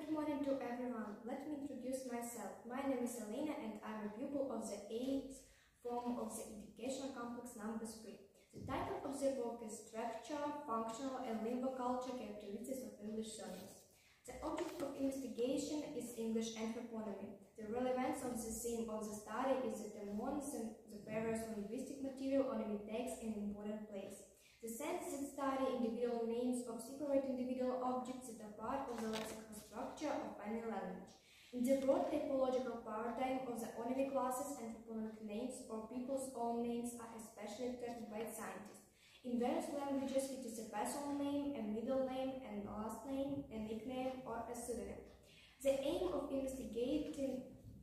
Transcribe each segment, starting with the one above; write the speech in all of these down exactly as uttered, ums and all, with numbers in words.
Good morning to everyone. Let me introduce myself. My name is Elena and I'm a pupil of the eighth form of the educational complex number three. The title of the book is Structure, Functional and Linguoculture Characteristics of English Surname. The object of investigation is English anthroponymy. The relevance of the theme of the study is that among the various linguistic material only takes an important place. The sense that study individual names of separate individual objects that are part of the lexical structure of any language. In the broad typological paradigm of the onymic classes, anthroponymic names or people's own names are especially treated by scientists. In various languages, it is a personal name, a middle name, and last name, a nickname, or a pseudonym. The aim of investigating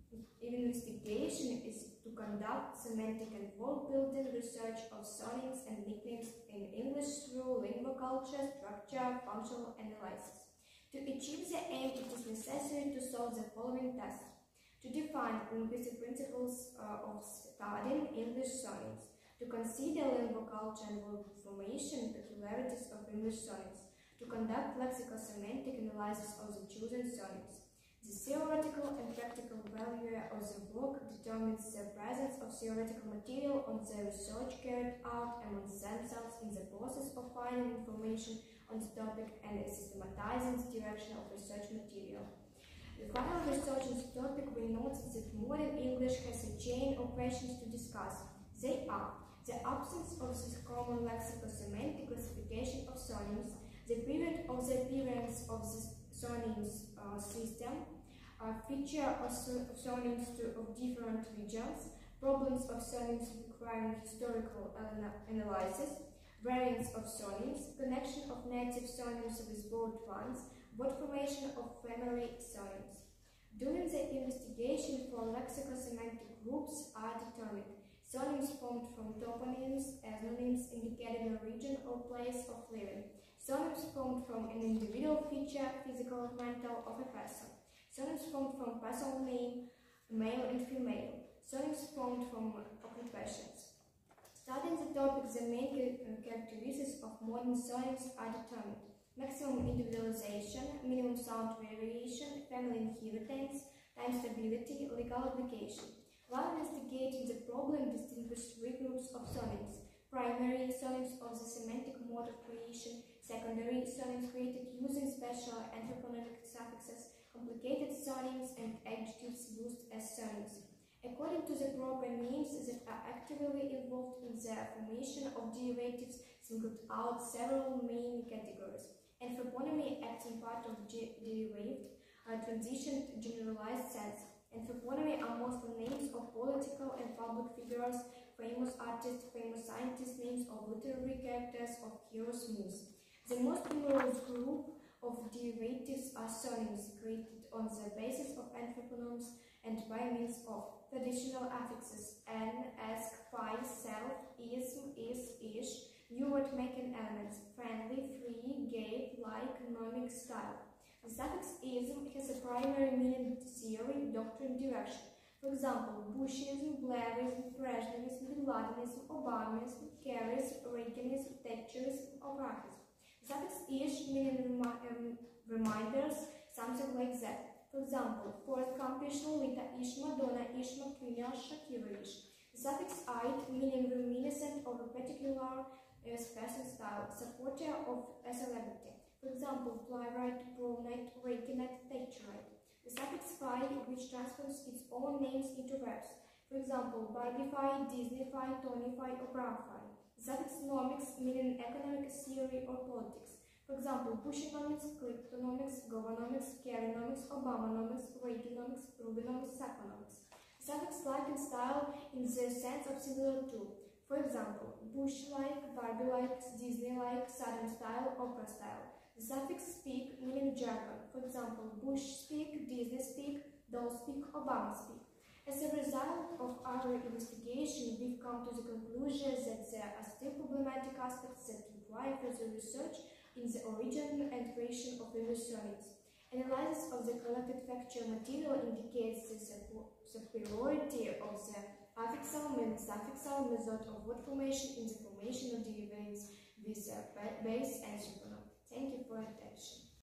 investigation is to conduct semantic and word-building research of surnames and nicknames in English through linguoculture, structure, functional analysis. To achieve the aim, it is necessary to solve the following tasks: to define linguistic principles uh, of studying English surnames, to consider linguoculture and word formation peculiarities of English surnames, to conduct lexicosemantic analysis of the chosen surnames. The theoretical and practical value of the work determines the presence of theoretical material on the research carried out among themselves in the process of finding information on the topic and systematizing the direction of research material. The final research on the topic will notice that modern English has a chain of questions to discuss. They are the absence of the common lexicosemantic classification of surnames, the period of the appearance of the surnames uh, system, a feature of surnames of different regions, problems of surnames requiring historical analysis, variants of surnames, connection of native surnames with borrowed ones, word formation of family surnames. During the investigation, four lexicosemantic groups are determined: surnames formed from toponyms, ethnonyms indicating a region or place of living, surnames formed from an individual feature, physical or mental, of a person, surnames formed from personal name, male and female, surnames formed from occupations. Studying the topic, the main characteristics of modern surnames are determined: maximum individualization, minimum sound variation, family inheritance, time stability, legal application. While investigating the problem, distinguish three groups of surnames: primary surnames of the semantic mode of creation, secondary surnames created using special anthroponymic suffixes, complicated surnames, and adjectives used as surnames. According to the proper names that are actively involved in the formation of derivatives, singled out several main categories. Anthroponymy acts in part of derived, uh, transitioned, generalized sense. Anthroponymy are mostly names of political and public figures, famous artists, famous scientists, names of literary characters, of heroes, myths. The most numerous group of derivatives are surnames created on the basis of anthroponyms and by means of traditional affixes: an, ask, pie, self, ism, is, ish, new word-making elements: friendly, free, gay, like, nomic, style. The suffix ism has a primary meaning: theory, doctrine, direction. For example, Bushism, Blairism, Brezhnevism, Bin Ladenism, Obamism, Kerryism, Reaganism, Thatcherism, or Brachism. The suffix ish meaning remi um, reminders, something like that. For example, Forrest Gump ish, Lolita ish, Madonna ish, McQueen ish, Shakira ish. The suffix ite meaning reminiscent of a particular uh, fashion style, supporter of a celebrity. For example, playwright, Brownite, Reaganite, Thatcherite. The suffix "fy", which transforms its own names into verbs. For example, Barbiefy, Disneyfy, Tonyfy, or Brownfy. The suffix "nomics", meaning economic theory or politics. For example, Bushinomics, Cliftonomics, Governomics, Kerrynomics, Obamonomics, Reaganomics, Rubinomics, Sacconomics. The suffix "like" in style in the sense of similar to. For example, Bush-like, Barbie-like, Disney-like, Southern style, opera style. The suffix "speak" meaning jargon. For example, Bush speak, Disney speak, Doll speak, Obama speak. As a result of our investigation, we've come to the conclusion that there are still problematic aspects that require further research in the origin and creation of English surnames. Analysis of the collected factual material indicates the superiority of the affixal and suffixal method of word formation in the formation of derivatives with a base anthroponym. Thank you for your attention.